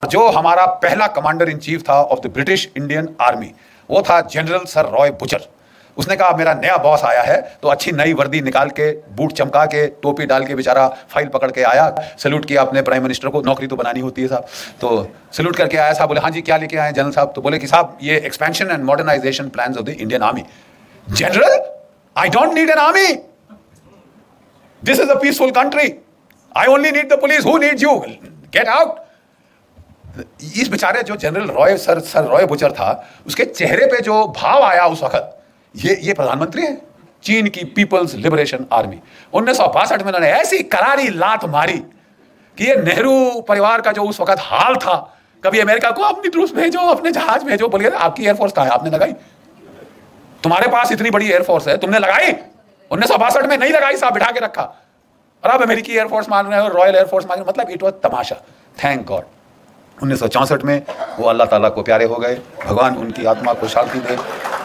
जो हमारा पहला कमांडर इन चीफ था of the British Indian army, वो था जनरल सर रॉय बुचर। उसने कहा मेरा नया बॉस आया है, तो अच्छी नई वर्दी निकाल के, बूट चमका के, टोपी डाल के बेचारा फाइल पकड़ के आया, सैल्यूट किया अपने प्राइम मिनिस्टर को, नौकरी तो बनानी होती है साहब, तो सैल्यूट करके आया साहब। बोले हाँ जी क्या लेके आए जनरल साहब? तो बोले कि साहब ये expansion and modernisation plans of the Indian army. General, I don't need an army, this is a peaceful country, I only need the police, who needs you, get out. इस बेचारे जो general Roy Sir Roy Bucher था, उसके चेहरे पे जो भाव आया उस वक्त, ये प्रधानमंत्री है चीन की पीपल्स लिबरेशन आर्मी। 1962 में उन्होंने ऐसी करारी लात मारी कि ये नेहरू परिवार का जो उस वक्त हाल था, कभी अमेरिका को अपनी ट्रूप्स भेजो, अपने जहाज भेजो, बोलिए आपकी एयरफोर्स कहां है, आपने लगाई? तुम्हारे पास इतनी बड़ी एयरफोर्स है, तुमने लगाई? 1962 में नहीं लगाई साहब, बिठा के रखा, और अब अमेरिकी एयरफोर्स मान रहे हो, रॉयल एयरफोर्स मान रहे हो, मतलब इट वॉज तमाशा। थैंक गॉड 1964 में वो अल्लाह ताला को प्यारे हो गए, भगवान उनकी आत्मा को शांति दे।